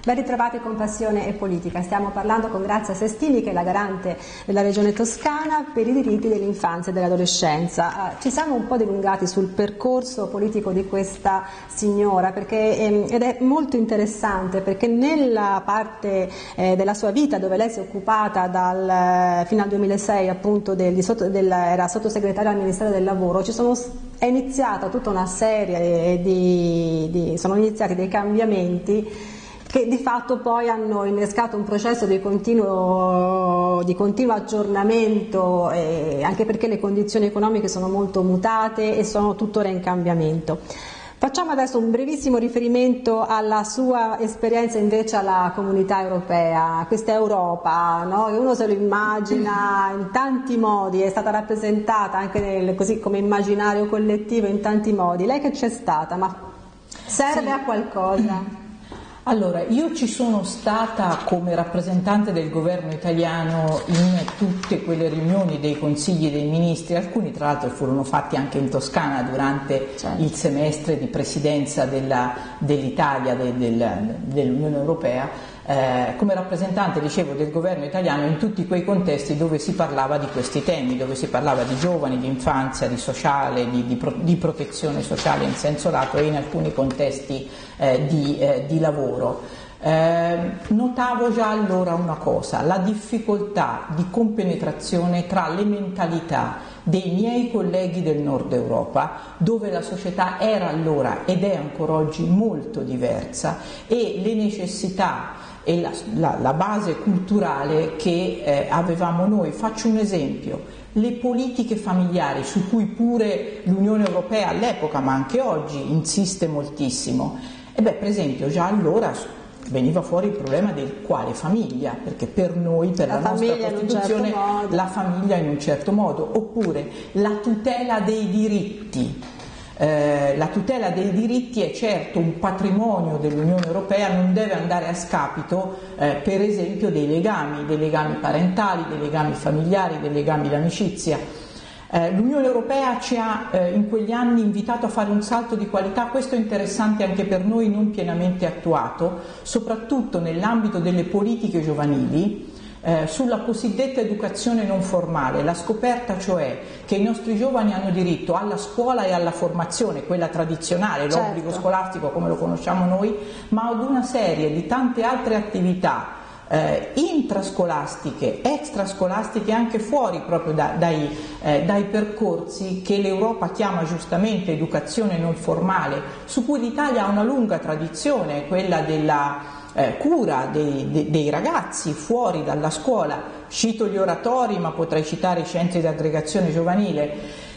Ben ritrovati con Passione e Politica. Stiamo parlando con Grazia Sestini, che è la garante della Regione Toscana per i diritti dell'infanzia e dell'adolescenza. Ci siamo un po' dilungati sul percorso politico di questa signora, ed è molto interessante, perché nella parte della sua vita dove lei si è occupata fino al 2006 appunto era sottosegretaria al Ministero del Lavoro, è iniziata tutta una serie sono iniziati dei cambiamenti che di fatto poi hanno innescato un processo di continuo aggiornamento, anche perché le condizioni economiche sono molto mutate e sono tuttora in cambiamento. Facciamo adesso un brevissimo riferimento alla sua esperienza invece alla Comunità Europea, questa Europa, no? Che uno se lo immagina in tanti modi, è stata rappresentata anche così come immaginario collettivo in tanti modi. Lei che c'è stata, ma serve a qualcosa? Allora, io ci sono stata come rappresentante del governo italiano in tutte quelle riunioni dei consigli dei ministri, alcuni tra l'altro furono fatti anche in Toscana durante il semestre di presidenza dell'Italia dell'Unione Europea, come rappresentante, dicevo, del governo italiano in tutti quei contesti dove si parlava di questi temi, dove si parlava di giovani, di infanzia, di sociale, di protezione sociale in senso lato e in alcuni contesti di lavoro. Notavo già allora una cosa: la difficoltà di compenetrazione tra le mentalità dei miei colleghi del nord Europa, dove la società era allora ed è ancora oggi molto diversa, e le necessità e la base culturale che avevamo noi. Faccio un esempio: le politiche familiari, su cui pure l'Unione Europea all'epoca, ma anche oggi, insiste moltissimo. Per esempio, già allora veniva fuori il problema del quale famiglia, perché per noi, per la nostra Costituzione, la famiglia in un certo modo, oppure la tutela dei diritti. La tutela dei diritti è certo un patrimonio dell'Unione Europea, non deve andare a scapito per esempio dei legami parentali, dei legami familiari, dei legami d'amicizia. L'Unione Europea ci ha in quegli anni invitato a fare un salto di qualità, questo è interessante anche per noi, non pienamente attuato, soprattutto nell'ambito delle politiche giovanili, sulla cosiddetta educazione non formale, la scoperta cioè che i nostri giovani hanno diritto alla scuola e alla formazione, quella tradizionale, l'obbligo scolastico come lo conosciamo noi, ma ad una serie di tante altre attività intrascolastiche, extrascolastiche, anche fuori proprio dai percorsi che l'Europa chiama giustamente educazione non formale, su cui l'Italia ha una lunga tradizione, quella della cura dei ragazzi fuori dalla scuola. Cito gli oratori, ma potrei citare i centri di aggregazione giovanile.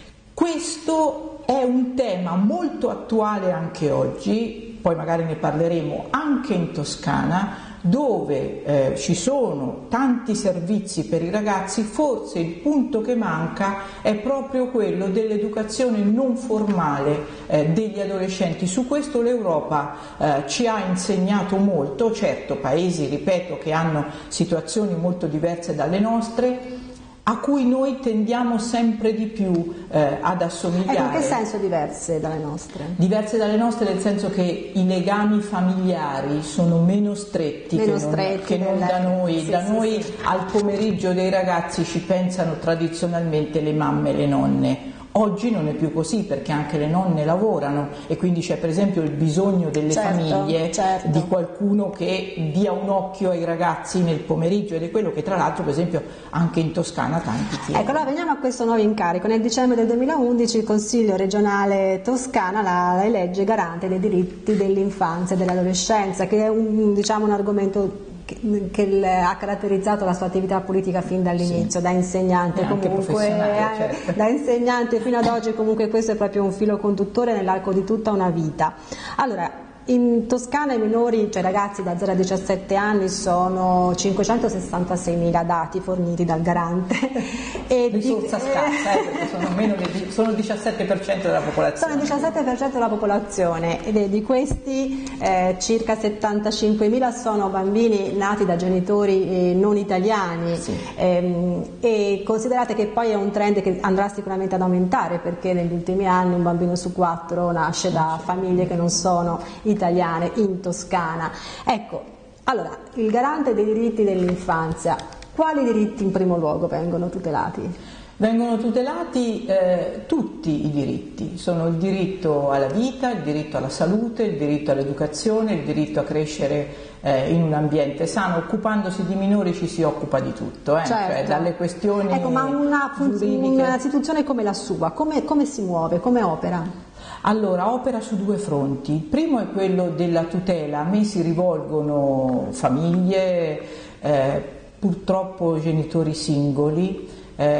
Questo è un tema molto attuale anche oggi, poi magari ne parleremo, anche in Toscana, dove ci sono tanti servizi per i ragazzi. Forse il punto che manca è proprio quello dell'educazione non formale degli adolescenti. Su questo l'Europa ci ha insegnato molto, certo paesi, ripeto, che hanno situazioni molto diverse dalle nostre, a cui noi tendiamo sempre di più ad assomigliare. In che senso diverse dalle nostre? Diverse dalle nostre nel senso che i legami familiari sono meno stretti che non da noi. Da noi al pomeriggio dei ragazzi ci pensano tradizionalmente le mamme e le nonne. Oggi non è più così, perché anche le nonne lavorano e quindi c'è per esempio il bisogno delle famiglie di qualcuno che dia un occhio ai ragazzi nel pomeriggio, ed è quello che tra l'altro per esempio anche in Toscana tanti chiedono. Ecco, allora veniamo a questo nuovo incarico. Nel dicembre del 2011 il Consiglio regionale Toscana la elegge garante dei diritti dell'infanzia e dell'adolescenza, che è un argomento che ha caratterizzato la sua attività politica fin dall'inizio, da insegnante comunque, da insegnante fino ad oggi. Comunque questo è proprio un filo conduttore nell'arco di tutta una vita. Allora, in Toscana i minori, cioè ragazzi da 0 a 17 anni, sono 566.000 dati forniti dal garante. Risorsa scarsa, perché sono il 17% della popolazione. Sono il 17% della popolazione, e di questi circa 75.000 sono bambini nati da genitori non italiani, e considerate che poi è un trend che andrà sicuramente ad aumentare, perché negli ultimi anni un bambino su 4 nasce da famiglie che non sono italiane in Toscana. Ecco, Allora, il garante dei diritti dell'infanzia, quali diritti in primo luogo vengono tutelati? Vengono tutelati tutti i diritti, sono il diritto alla vita, il diritto alla salute, il diritto all'educazione, il diritto a crescere in un ambiente sano. Occupandosi di minori ci si occupa di tutto, Certo. cioè dalle questioni Ecco, ma giuridiche. un'istituzione come la sua, come si muove, come opera? Allora, opera su due fronti. Il primo è quello della tutela. A me si rivolgono famiglie, purtroppo genitori singoli,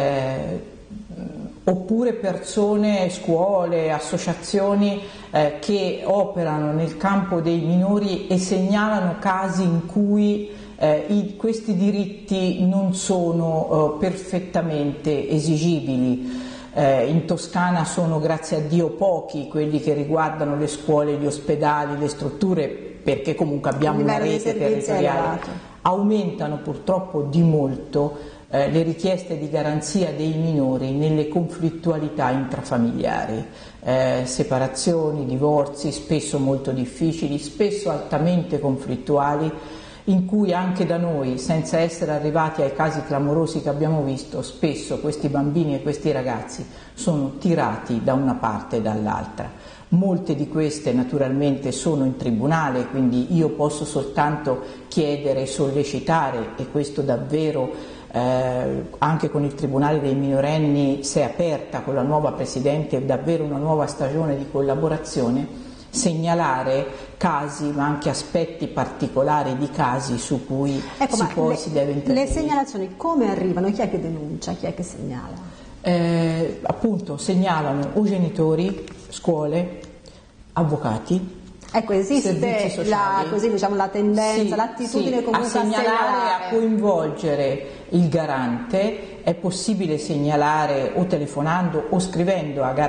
oppure persone, scuole, associazioni che operano nel campo dei minori e segnalano casi in cui questi diritti non sono perfettamente esigibili. In Toscana sono, grazie a Dio, pochi quelli che riguardano le scuole, gli ospedali, le strutture, perché comunque abbiamo una rete territoriale. Aumentano purtroppo di molto le richieste di garanzia dei minori nelle conflittualità intrafamiliari, separazioni, divorzi, spesso molto difficili, spesso altamente conflittuali, in cui anche da noi, senza essere arrivati ai casi clamorosi che abbiamo visto, spesso questi bambini e questi ragazzi sono tirati da una parte e dall'altra. Molte di queste naturalmente sono in tribunale, quindi io posso soltanto chiedere e sollecitare, e questo davvero anche con il Tribunale dei minorenni si è aperta con la nuova Presidente davvero una nuova stagione di collaborazione, segnalare casi ma anche aspetti particolari di casi su cui si deve intervenire. Le segnalazioni come arrivano? Chi è che denuncia? Chi è che segnala? Appunto segnalano o genitori, scuole, avvocati. Ecco, esiste la tendenza, l'attitudine comunque a segnalare, a coinvolgere il garante. È possibile segnalare o telefonando o scrivendo a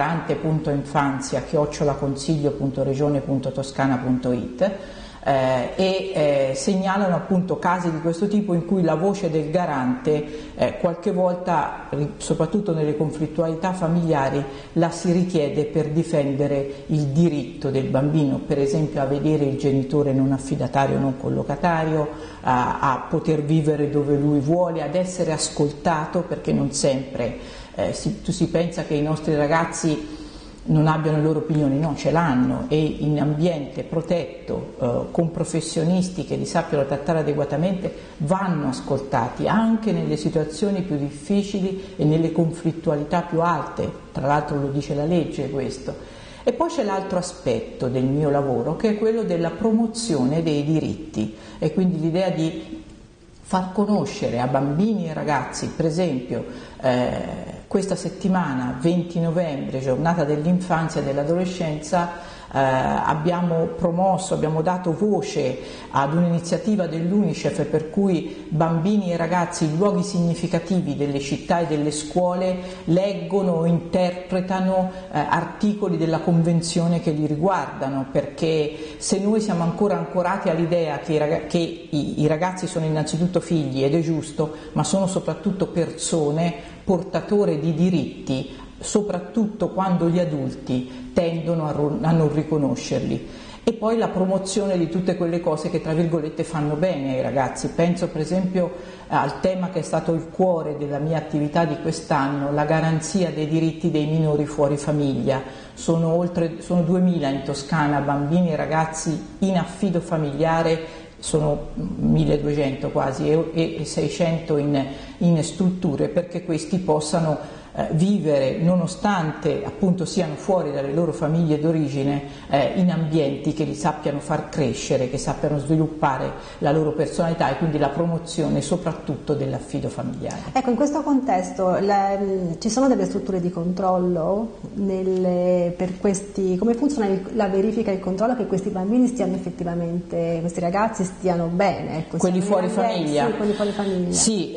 garante.infanzia@consiglio.regione.toscana.it segnalano appunto casi di questo tipo in cui la voce del garante qualche volta, soprattutto nelle conflittualità familiari, la si richiede per difendere il diritto del bambino, per esempio a vedere il genitore non affidatario, non collocatario, a poter vivere dove lui vuole, ad essere ascoltato, perché non sempre si pensa che i nostri ragazzi non abbiano le loro opinioni, no, ce l'hanno, e in ambiente protetto, con professionisti che li sappiano trattare adeguatamente, vanno ascoltati anche nelle situazioni più difficili e nelle conflittualità più alte, tra l'altro lo dice la legge questo. E poi c'è l'altro aspetto del mio lavoro, che è quello della promozione dei diritti, e quindi l'idea di far conoscere a bambini e ragazzi, per esempio questa settimana, 20 novembre, giornata dell'infanzia e dell'adolescenza, abbiamo dato voce ad un'iniziativa dell'UNICEF per cui bambini e ragazzi in luoghi significativi delle città e delle scuole leggono o interpretano articoli della Convenzione che li riguardano, perché se noi siamo ancora ancorati all'idea che i ragazzi sono innanzitutto figli, ed è giusto, ma sono soprattutto persone portatori di diritti, soprattutto quando gli adulti tendono a non riconoscerli. E poi la promozione di tutte quelle cose che tra virgolette fanno bene ai ragazzi. Penso per esempio al tema che è stato il cuore della mia attività di quest'anno, la garanzia dei diritti dei minori fuori famiglia. Sono 2000 in Toscana bambini e ragazzi in affido familiare, sono 1200 quasi, e 600 in strutture, perché questi possano vivere, nonostante appunto siano fuori dalle loro famiglie d'origine, in ambienti che li sappiano far crescere, che sappiano sviluppare la loro personalità, e quindi la promozione soprattutto dell'affido familiare. Ecco, in questo contesto ci sono delle strutture di controllo per questi, come funziona la verifica e il controllo che questi bambini stiano effettivamente, questi ragazzi stiano bene? Ecco, quelli fuori famiglia? Sì, quelli fuori famiglia. Sì,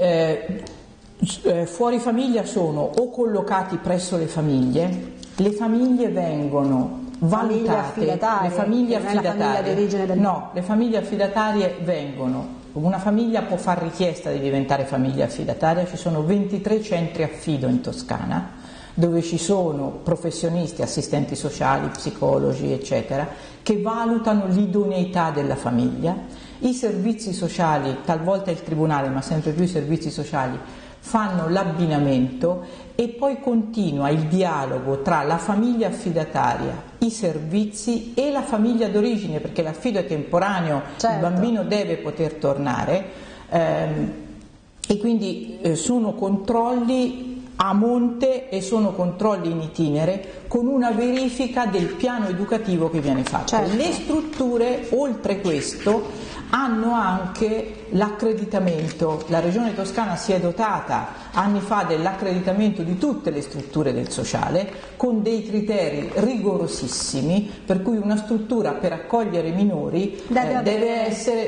fuori famiglia sono o collocati presso le famiglie vengono valutate, le famiglie affidatarie, no, le famiglie affidatarie vengono, una famiglia può far richiesta di diventare famiglia affidataria, ci sono 23 centri affido in Toscana, dove ci sono professionisti, assistenti sociali, psicologi, eccetera, che valutano l'idoneità della famiglia, I servizi sociali, talvolta il tribunale, ma sempre più i servizi sociali, fanno l'abbinamento e poi continua il dialogo tra la famiglia affidataria, i servizi e la famiglia d'origine, perché l'affido è temporaneo, certo. Il bambino deve poter tornare e quindi sono controlli a monte e sono controlli in itinere con una verifica del piano educativo che viene fatto. Certo. Le strutture, oltre questo, hanno anche l'accreditamento. La Regione Toscana si è dotata anni fa dell'accreditamento di tutte le strutture del sociale con dei criteri rigorosissimi, per cui una struttura per accogliere minori deve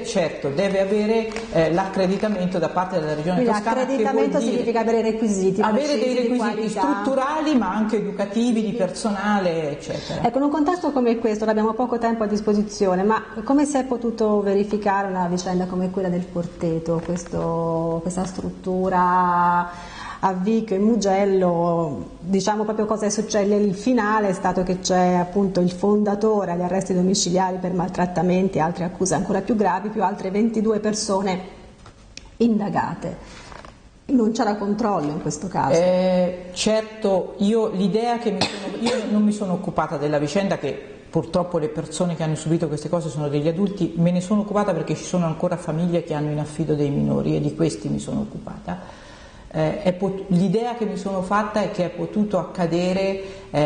avere l'accreditamento da parte della Regione Quindi Toscana. L'accreditamento significa avere requisiti. Avere dei requisiti strutturali ma anche educativi, di personale, eccetera. Ecco, in un contesto come questo, abbiamo poco tempo a disposizione, ma come si è potuto verificare una vicenda come quella del Forteto, questa struttura a Vico e Mugello? Diciamo proprio cosa è successo. Il finale è stato che c'è appunto il fondatore agli arresti domiciliari per maltrattamenti e altre accuse ancora più gravi, più altre 22 persone indagate. Non c'era controllo in questo caso. Certo, io non mi sono occupata della vicenda, che purtroppo le persone che hanno subito queste cose sono degli adulti, me ne sono occupata perché ci sono ancora famiglie che hanno in affido dei minori e di questi mi sono occupata. L'idea che mi sono fatta è che è potuto accadere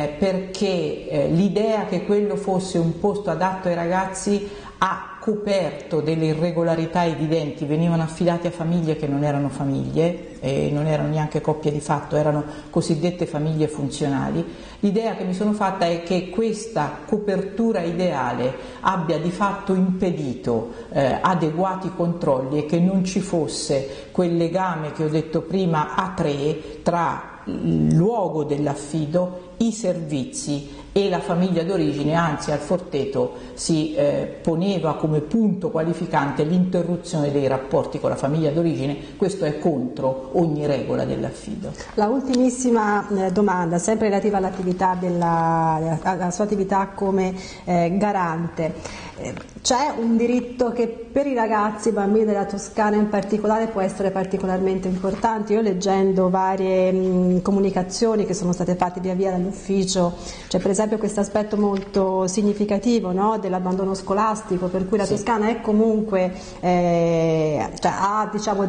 perché l'idea che quello fosse un posto adatto ai ragazzi ha coperto delle irregolarità evidenti. Venivano affidati a famiglie che non erano famiglie e non erano neanche coppie di fatto, erano cosiddette famiglie funzionali. L'idea che mi sono fatta è che questa copertura ideale abbia di fatto impedito adeguati controlli e che non ci fosse quel legame che ho detto prima a tre tra il luogo dell'affido, i servizi e la famiglia d'origine. Anzi, al Forteto si poneva come punto qualificante l'interruzione dei rapporti con la famiglia d'origine. Questo è contro ogni regola dell'affido. La ultimissima domanda, sempre relativa all'attività alla sua attività come garante. C'è un diritto che per i ragazzi, i bambini della Toscana in particolare, può essere particolarmente importante? Io, leggendo varie comunicazioni che sono state fatte via via dall'ufficio, c'è per esempio questo aspetto molto significativo, no, dell'abbandono scolastico, per cui la Toscana è comunque ha, diciamo,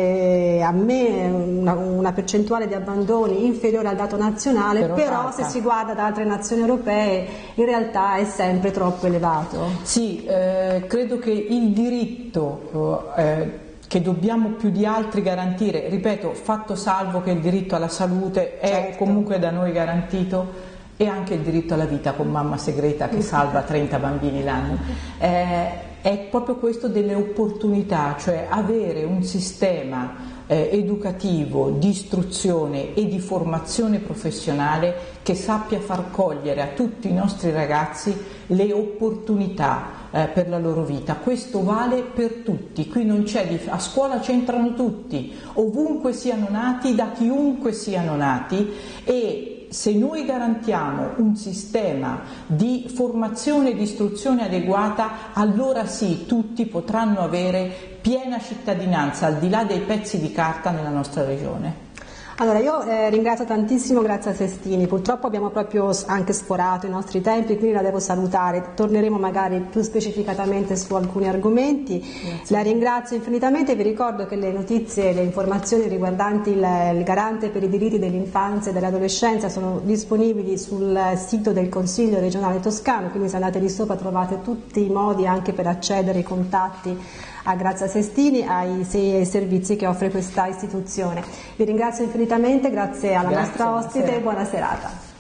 una percentuale di abbandoni inferiore al dato nazionale, però se si guarda da altre nazioni europee in realtà è sempre troppo elevato. Sì, credo che il diritto che dobbiamo più di altri garantire, ripeto, fatto salvo che il diritto alla salute è comunque da noi garantito, e anche il diritto alla vita con mamma segreta che salva 30 bambini l'anno, è proprio questo delle opportunità, cioè avere un sistema educativo, di istruzione e di formazione professionale che sappia far cogliere a tutti i nostri ragazzi le opportunità per la loro vita. Questo vale per tutti, qui non c'è a scuola c'entrano tutti, ovunque siano nati, da chiunque siano nati, e se noi garantiamo un sistema di formazione e di istruzione adeguata, allora sì, tutti potranno avere piena cittadinanza al di là dei pezzi di carta nella nostra regione. Allora, io ringrazio tantissimo Grazia Sestini, purtroppo abbiamo proprio anche sforato i nostri tempi, quindi la devo salutare, torneremo magari più specificatamente su alcuni argomenti. Grazie. La ringrazio infinitamente e vi ricordo che le notizie e le informazioni riguardanti il Garante per i diritti dell'infanzia e dell'adolescenza sono disponibili sul sito del Consiglio regionale toscano, quindi se andate lì sopra trovate tutti i modi anche per accedere ai contatti a Grazia Sestini, ai servizi che offre questa istituzione. Vi ringrazio infinitamente, grazie alla nostra ospite e buona serata.